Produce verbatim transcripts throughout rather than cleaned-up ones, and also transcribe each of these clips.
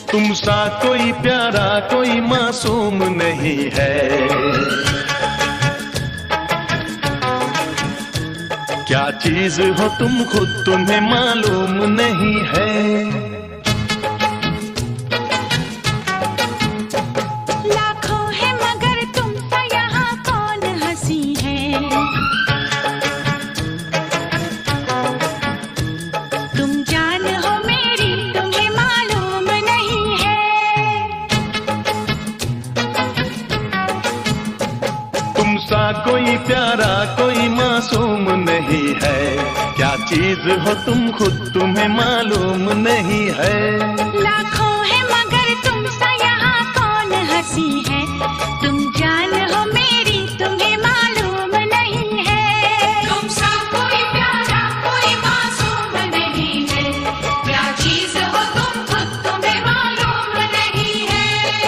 तुम सा कोई प्यारा कोई मासूम नहीं है। क्या चीज हो तुम खुद तुम्हें मालूम नहीं है। लाखों है मगर तुम सा यहाँ कौन हंसी है। तुम जान हो मेरी तुम्हें मालूम नहीं है। तुम सा कोई प्यारा कोई मासूम नहीं है। क्या चीज हो तुम खुद तुम्हें मालूम नहीं है। लाखों है मगर तुम सा यहाँ कौन हंसी है। तुम जान हो मेरी तुम्हें मालूम नहीं है। तुम सा कोई प्यारा कोई मासूम नहीं है। क्या चीज हो तुम खुद तुम्हें मालूम नहीं है।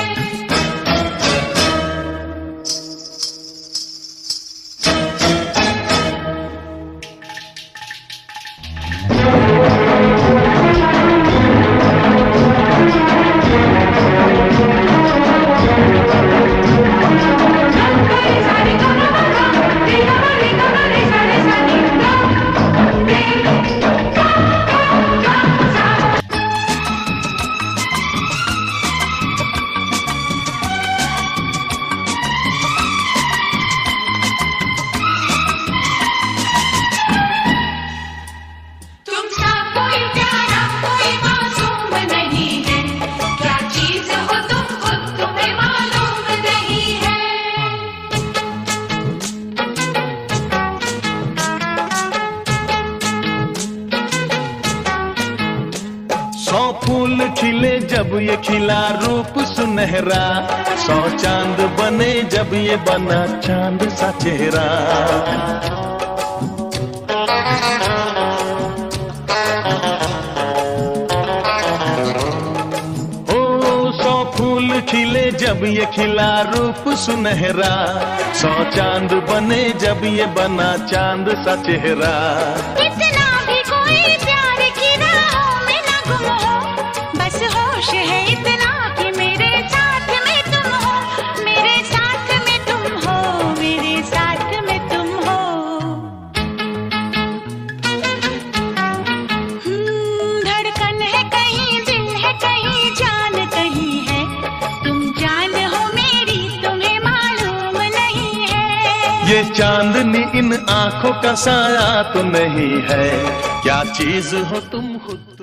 तुम सा कोई प्यारा कोई मासूम नहीं है। क्या चीज हो तुम खुद तुम्हें मालूम नहीं है। सौ फूल खिले जब ये खिला रूप सुनहरा। सौ चांद बने जब ये बना चांद सा चेहरा। ओ सौ फूल खिले जब ये खिला रूप सुनहरा। सौ चांद बने जब ये बना चांद सा चेहरा। इतना भी कोई प्यार की राहों में न गुम हो। बस होश है इतना कि मेरे साथ में तुम हो। मेरे साथ में तुम हो मेरे साथ में तुम हो। हम्म, धड़कन है कहीं दिल है कहीं जान कहीं है। तुम जान हो मेरी तुम्हें मालूम नहीं है। ये चांदनी इन आंखों का साया तो नहीं है। क्या चीज हो तुम खुद